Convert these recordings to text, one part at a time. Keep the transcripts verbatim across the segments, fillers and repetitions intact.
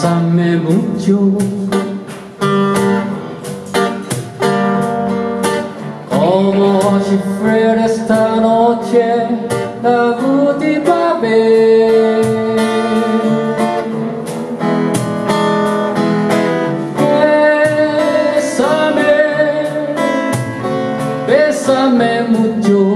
Besame mucho, como si fuera esta noche la última vez. Bésame, bésame mucho,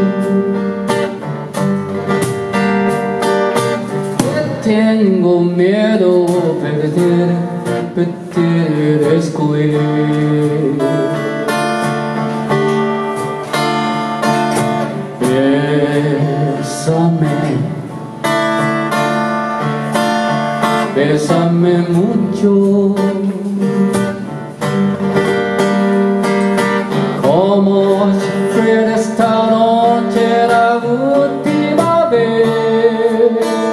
tengo miedo perder, perder después. Bésame, bésame mucho, como si fuera esta noche la última vez.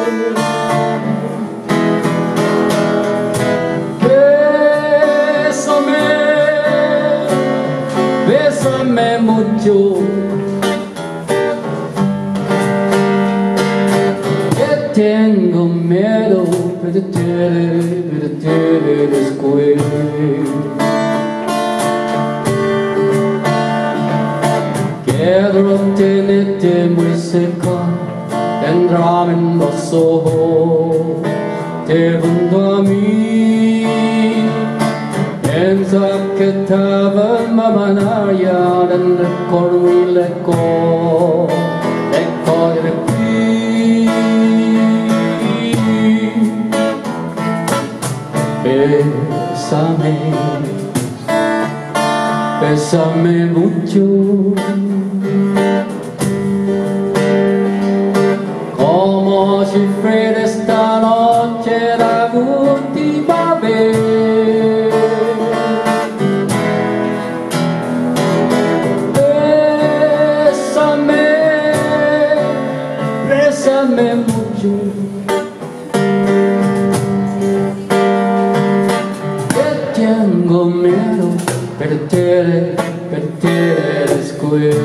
Bésame mucho, que tengo miedo de perder después. Quiero tenerte muy cerca, tendrme en los ojos, te junto a mí. Piensa que estaba mamanaya dan record mi leko, leko de ti. Bésame, bésame mucho, como si fuera esta noche la última vez. Bésame mucho, que tengo miedo perder, perder después.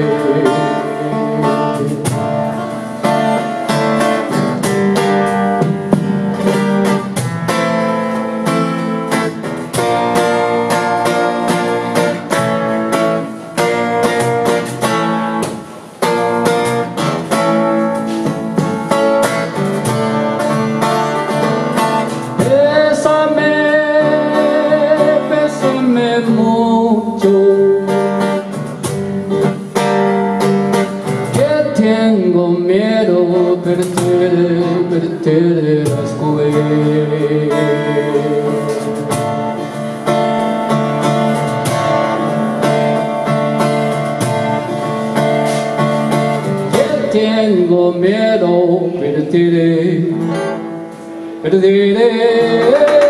Mucho, que tengo miedo perder, perder después. Que tengo miedo perder, perder.